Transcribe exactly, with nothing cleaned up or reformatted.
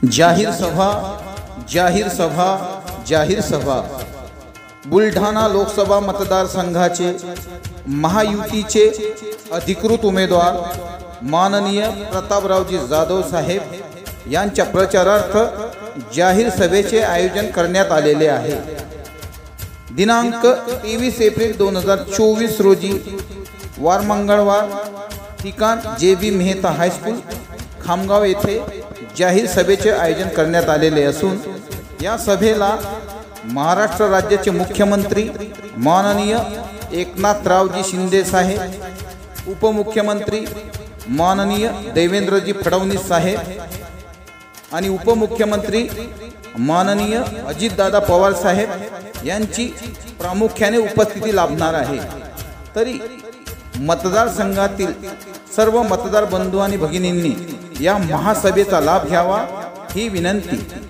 जाहीर सभा जाहीर सभा जाहीर सभा बुलढाणा लोकसभा मतदारसंघाचे महायुतीचे अधिकृत उमेदवार माननीय प्रतापरावजी जाधव साहेब यांच्या प्रचारार्थ जाहीर सभेचे आयोजन करण्यात आलेले आहे। दिनांक तेवीस एप्रिल दोन हजार चोवीस रोजी वार मंगळवार, ठिकाण जे बी मेहता हायस्कूल खामगाव येथे जाहीर सभेचे आयोजन करण्यात आलेले असून या सभेला महाराष्ट्र राज्याचे मुख्यमंत्री माननीय एकनाथरावजी शिंदे साहेब, उपमुख्यमंत्री माननीय देवेंद्रजी फडणवीस साहेब आणि उपमुख्यमंत्री माननीय अजितदादा पवार साहेब यांची प्रामुख्याने उपस्थिती लाभणार आहे। तरी मतदारसंघातील सर्व मतदार बंधू आणि भगिनींनी या महासभेचा लाभ घ्यावा ही विनंती।